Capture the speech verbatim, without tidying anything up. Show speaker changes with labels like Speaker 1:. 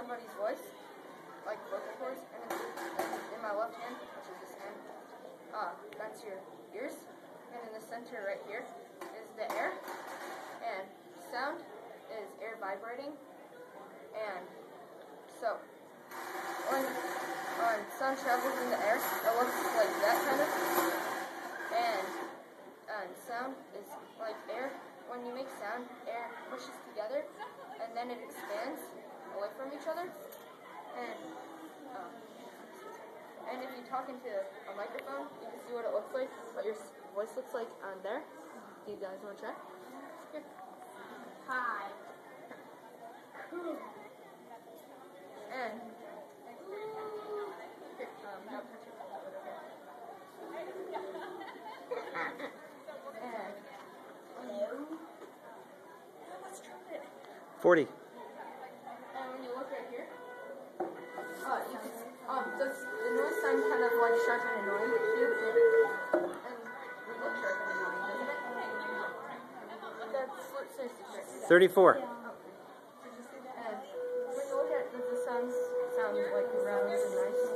Speaker 1: somebody's voice, like vocal cords, and then in my left hand, which is this hand, uh, that's your ears, and in the center right here is the air, and sound is air vibrating, and so when, when sound travels in the air, it looks like that kind of, and, and sound is like air. When you make sound, air pushes together, and then it expands away from each other, and um, and if you talk into a microphone, you can see what it looks like, what your voice looks like on there. Do you guys want to try? Here. Hi. And here, um, no, touch it over here. And hello. Let's try it.
Speaker 2: Forty.
Speaker 1: And when you look right here, uh, you can, um, does the noise sound kind of like sharp and annoying to you? And we look sharp and annoying, doesn't it? That's seriously sharp.
Speaker 2: Thirty-four.
Speaker 1: Yeah. Okay. Did you see that? And when you look at it, does the sounds sound like round and nice?